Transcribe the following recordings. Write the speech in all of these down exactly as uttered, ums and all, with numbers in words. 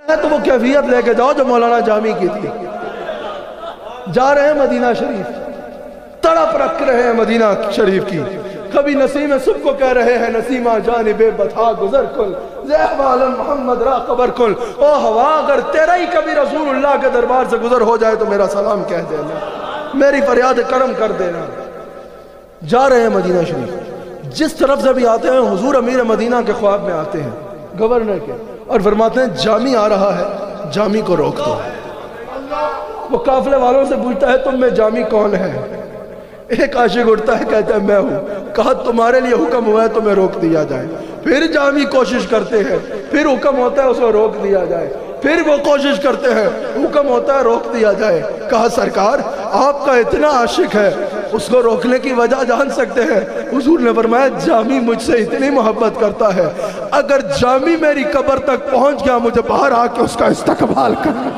تو وہ کیفیت لے کے جاؤ جو مولانا جامی کی تھی. جا رہے ہیں مدینہ شریف, تڑپ رکھ رہے ہیں مدینہ شریف کی. کبھی نسیم صبح کو کہہ رہے ہیں نسیمہ جانب بتا گزر کل, زیب عالم محمد را قبر کل. او ہوا اگر تیرا ہی کبھی رسول اللہ کے دربار سے گزر ہو جائے تو میرا سلام کہہ دینا, میری فریاد کرم کر دینا. جا رہے ہیں مدینہ شریف, جس طرف سے بھی آتے ہیں حضور امیر مدینہ کے خواب میں آتے ہیں گورنر کے, اور فرماتے ہیں جامی آ رہا ہے, جامی کو روک دو. وہ قافلے والوں سے پوچھتا ہے تم میں جامی کون ہے؟ ایک عاشق اٹھتا ہے کہتا ہے میں ہوں. کہا تمہارے لیے حکم ہوا ہے تمہیں روک دیا جائے. پھر جامی کوشش کرتے ہیں, پھر حکم ہوتا ہے اس کو روک دیا جائے. پھر وہ کوشش کرتے ہیں, حکم ہوتا ہے روک دیا جائے. کہا سرکار آپ کا اتنا عاشق ہے, اس کو روکنے کی وجہ جان سکتے ہیں؟ حضور نے فرمایا جامی مجھ سے اتنی محبت کرتا ہے, اگر جامی میری قبر تک پہنچ گیا مجھے باہر آ کے اس کا استقبال کرنا.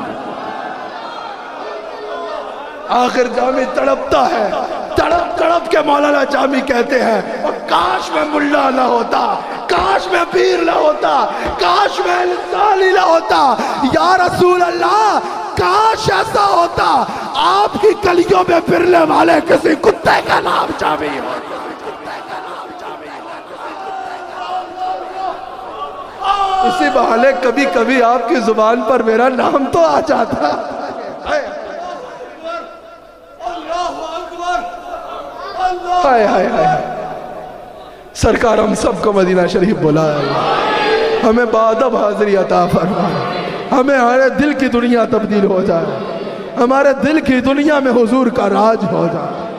آخر جامی تڑپتا ہے, تڑپ تڑپ کے مولانا جامی کہتے ہیں اور کاش میں ملا نہ ہوتا, کاش میں پیر نہ ہوتا, کاش میں انسانی نہ ہوتا. یا رسول اللہ کاش ایسا ہوتا آپ کی گلیوں میں پھرنے والے کسی کتے کا نام جامی ہو. اسی بہانے کبھی کبھی آپ کی زبان پر میرا نام تو آ جاتا. ہائے ہائے ہائے سرکار ہم سب کو مدینہ شریف بلایا, ہمیں بادب حاضری عطا فرما, ہمیں ہمارے دل کی دنیا تبدیل ہو جائے, ہمارے دل کی دنیا میں حضور کا راج ہو جائے.